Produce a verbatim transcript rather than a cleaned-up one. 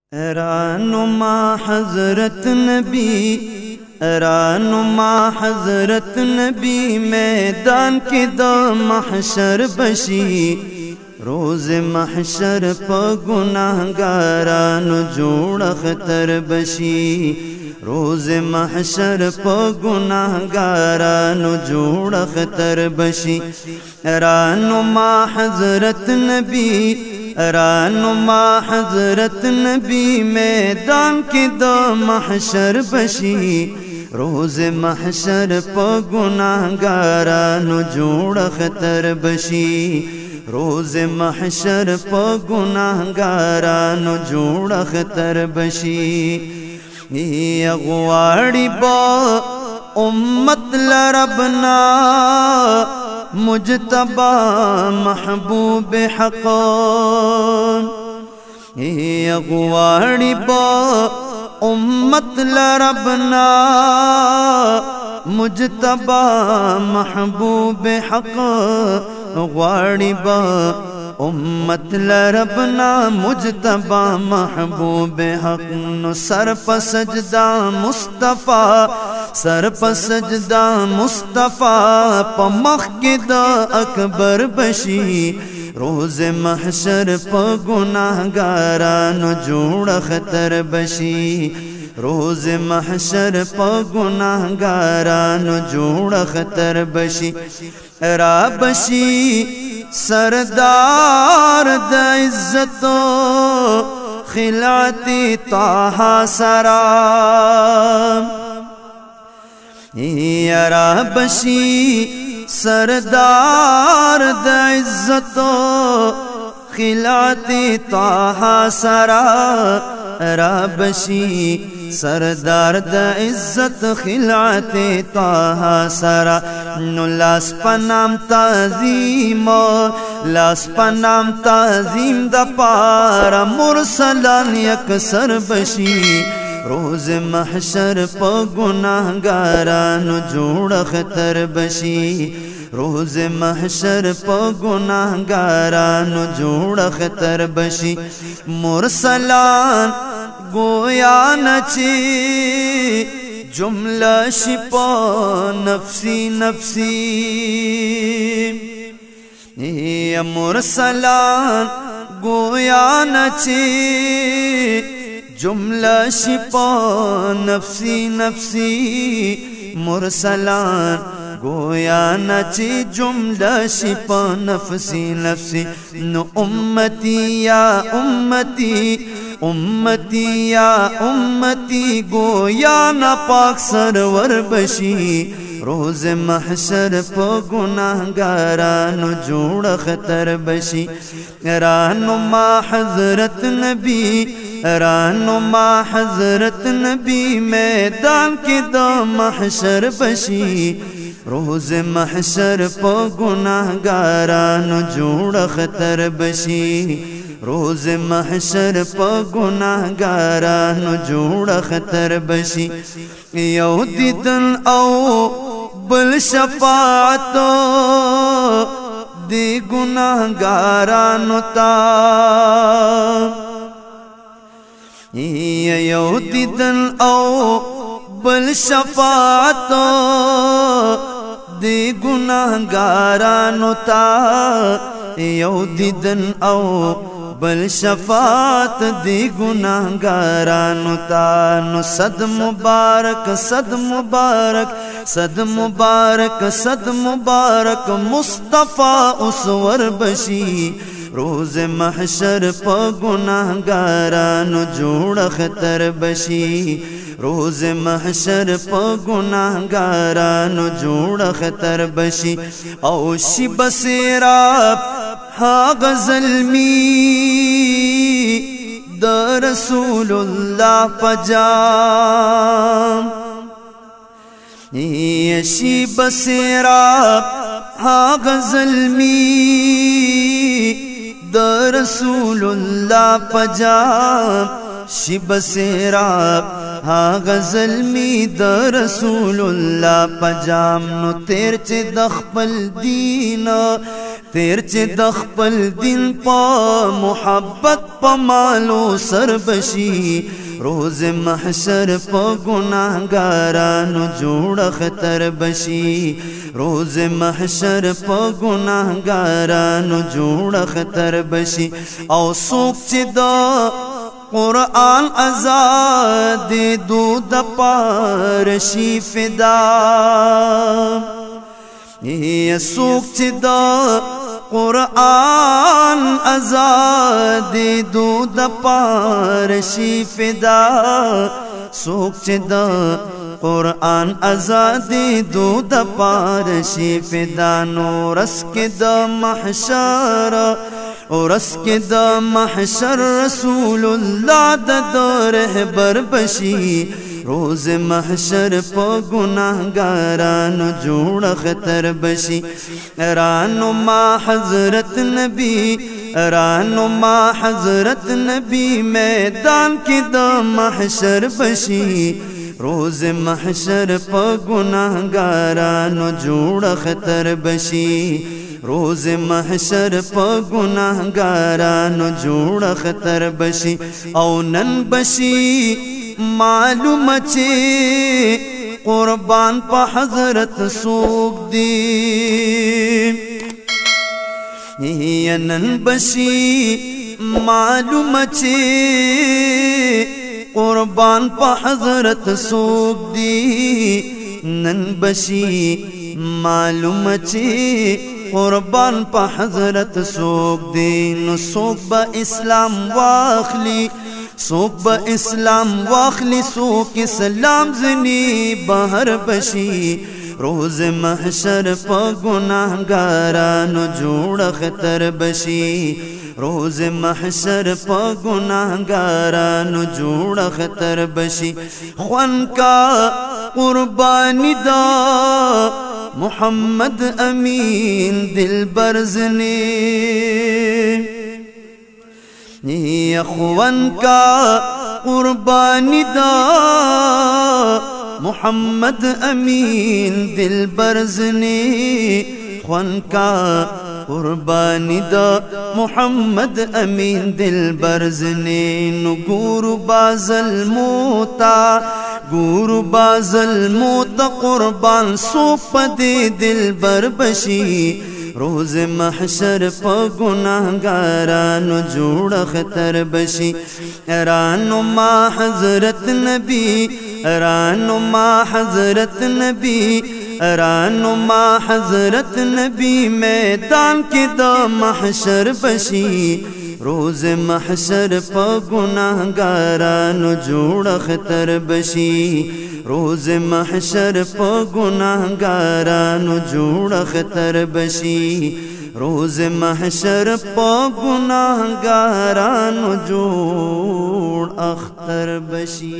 رانما حضرت نبی رانما حضرت نبی میدان کی دا محشر بشی روز محشر پا گناہگارانو جوڑ اختر بشی روز محشر پا گناہگارانو جوڑ اختر بشی رانما حضرت نبی رانما حضرت نبی میدان کی دا محشر بشی روز محشر پا گناہگارانو جوڑ اختر بشی روز محشر پا گناہگارانو جوڑ اختر بشی یغواڑی با امت لربنا مجتبا محبوب حقان یغواڑی با امت لربنا مجتبا محبوب حقان غواړي با امت لربنا مجتبا محبوب حق نو سر په سجدا مصطفی سر په سجدا مصطفی په مخ کې د اکبر بشي روز محشر په ګناهګارانو جوړ خطر بشي روز محشر پا گناہگارانو جوڑ خطر بشی را بشی سردار دا عزتو خلعتی طاہا سرام را بشی سردار دا عزتو خلعتی طاہا سرام را بشی سردار دا عزت خلعت طه سرا نو لاس پنام تعظیم لاس پنام تعظیم دا پارا مرسلان یکسر بشی روز محشر پا گناہگارانو جوڑ خطر بشی روز محشر پا گناہگارانو جوڑ خطر بشی مرسلان گویا نچی جملہ شپا نفسی نفسی یا مرسلان گویا نچی جملہ شپا نفسی نفسی مرسلان گویا نچی جملہ شپا نفسی نفسی نو امتی یا امتی امتی یا امتی گویا نا پاک سرور بشی روز محشر پا گناہگارانو جوڑ خطر بشی رانما حضرت نبی رانما حضرت نبی میدان کی دا محشر بشی روز محشر پا گناہگارانو جوڑ خطر بشی روز محشر پا گناہگارانو جوڑ خطر بشی یو دیدن او بل شفاعتو دی گناہگارانو تا یو دیدن او بل شفاعتو دی گناہگارانو تا یو دیدن او بل شفاعت دی گناہگارانو تا نو صد مبارک صد مبارک صد مبارک صد مبارک مصطفی اسور بشی روز محشر پا گناہگارانو جوڑ خطر بشی روز محشر پا گناہگارانو جوڑ خطر بشی او شی بسیراب ہا غزلمی دا رسول اللہ پجام یشی بسیراب ہا غزلمی دا رسول اللہ پجام شب سیراب ہا غزل می دا رسول اللہ پجام نو تیر چه دخپل دینا تیر چې د خپل دین په محبت په مالو سر بشي روز محشر په ګناهګارانو جوړ خطر بشي روز محشر په ګناهګارانو جوړ خطر بشي او څوک چې د قرآن آزاد دود پار شي فدا یا سوک چې د قرآن آزاد دود پار شي فدا سوک چې د قرآن آزاد دود پار شي فدا نو رس کې د محشر ورس کې د محشر رسول الله د رهبر بشي روز محشر په ګناهګارانو جوړ خطر بشي رانو ما حضرت نبی رانو ما حضرت نبی میدان کې د محشر بشي روز محشر په ګناهګارانو جوړ خطر بشي روز محشر په ګناهګارانو جوړ خطر بشي او نن بشي معلومه چې قربان په حضرت سوق دی نن بشي معلومه چې قربان په حضرت سوق دی نن بشي معلومه چې قربان په حضرت سوق دی نو سوق با اسلام واخلی سوق با اسلام واخلی سوق اسلام زنی بہر بشی روز محشر په گناہگارانو جوڑ خطر بشی روز محشر په گناہگارانو جوڑ خطر بشی خوان کا قربانی دا محمد امین دل برزنی اخوان کا قربانی دا محمد امین دل برزنی خوان کا قربانی دا محمد امین دل برزنی نگور بازل موتا گورو بازل موت قربان سوپ دے دل بر بشی روز محشر پا گناہگارانو جوڑ خطر بشی رانو ما حضرت نبی رانو ما حضرت نبی رانو ما حضرت نبی میدان کی دا محشر بشی روز محشر پا گناہگارانو جوڑ خطر بشی روز محشر پا گناہگارانو جوڑ خطر بشی روز محشر پا گناہگارانو جوڑ اختر بشی